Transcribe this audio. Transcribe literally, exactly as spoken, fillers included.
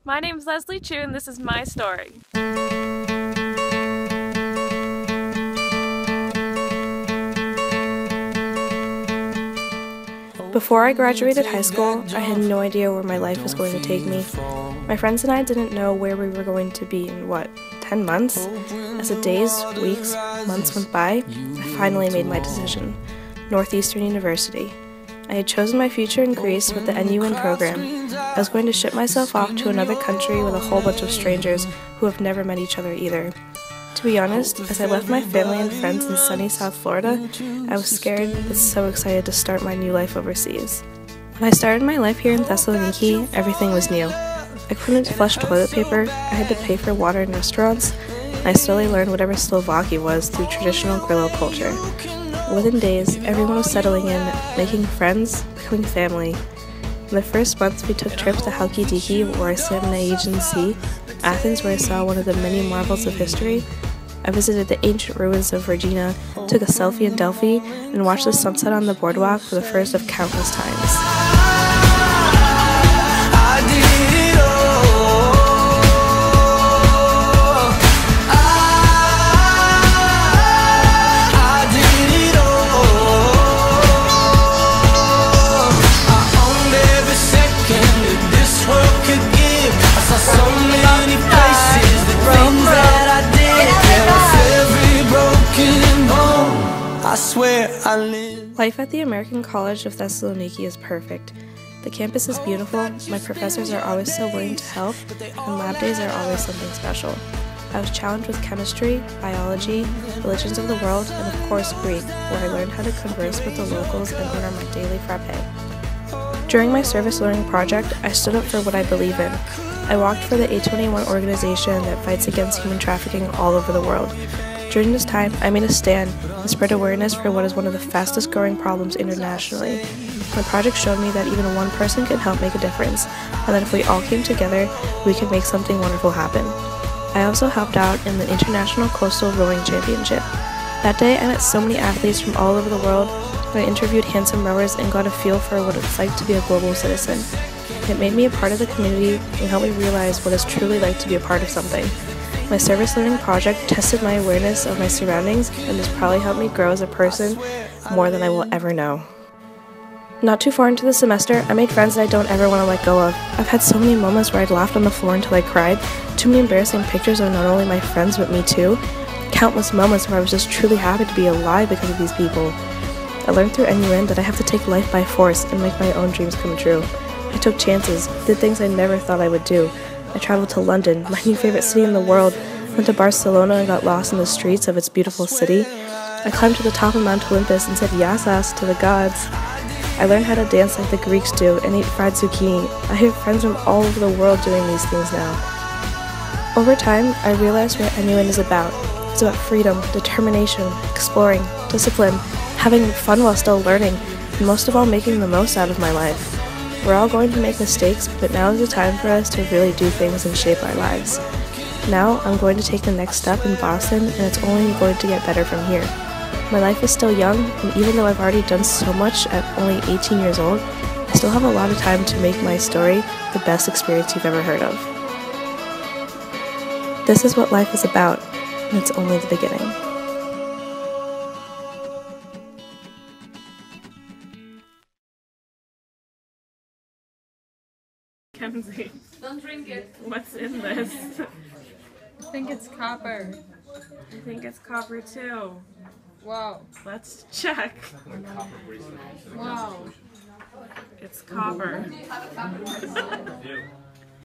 My name is Leslie Chiu and this is my story. Before I graduated high school, I had no idea where my life was going to take me. My friends and I didn't know where we were going to be in, what, ten months? As the days, weeks, months went by, I finally made my decision. Northeastern University. I had chosen my future in Greece with the N U N program. I was going to ship myself off to another country with a whole bunch of strangers who have never met each other either. To be honest, as I left my family and friends in sunny South Florida, I was scared but so excited to start my new life overseas. When I started my life here in Thessaloniki, everything was new. I couldn't flush toilet paper, I had to pay for water in restaurants, and I slowly learned whatever Slovaki was through traditional Grillo culture. Within days, everyone was settling in, making friends, becoming family. In the first months, we took trips to Halkidiki, where I swam in the Aegean Sea, Athens, where I saw one of the many marvels of history. I visited the ancient ruins of Regina, took a selfie in Delphi, and watched the sunset on the boardwalk for the first of countless times. Life at the American College of Thessaloniki is perfect. The campus is beautiful, my professors are always so willing to help, and lab days are always something special. I was challenged with chemistry, biology, religions of the world, and of course Greek, where I learned how to converse with the locals and order my daily frappe. During my service learning project, I stood up for what I believe in. I walked for the A twenty-one organization that fights against human trafficking all over the world. During this time, I made a stand and spread awareness for what is one of the fastest growing problems internationally. My project showed me that even one person can help make a difference, and that if we all came together, we could make something wonderful happen. I also helped out in the International Coastal Rowing Championship. That day, I met so many athletes from all over the world, and I interviewed handsome rowers and got a feel for what it's like to be a global citizen. It made me a part of the community and helped me realize what it's truly like to be a part of something. My service learning project tested my awareness of my surroundings, and this probably helped me grow as a person more than I will ever know. Not too far into the semester, I made friends that I don't ever want to let go of. I've had so many moments where I'd laughed on the floor until I cried, too many embarrassing pictures of not only my friends but me too, countless moments where I was just truly happy to be alive because of these people. I learned through N U N that I have to take life by force and make my own dreams come true. I took chances, did things I never thought I would do. I traveled to London, my new favorite city in the world, went to Barcelona and got lost in the streets of its beautiful city. I climbed to the top of Mount Olympus and said yasas to the gods. I learned how to dance like the Greeks do and eat fried zucchini. I have friends from all over the world doing these things now. Over time, I realized what N U N is about. It's about freedom, determination, exploring, discipline, having fun while still learning, and most of all making the most out of my life. We're all going to make mistakes, but now is the time for us to really do things and shape our lives. Now, I'm going to take the next step in Boston, and it's only going to get better from here. My life is still young, and even though I've already done so much at only eighteen years old, I still have a lot of time to make my story the best experience you've ever heard of. This is what life is about, and it's only the beginning. Makenzie, don't drink it. What's in this? I think it's copper. I think it's copper too. Wow. Let's check. Wow. It's copper.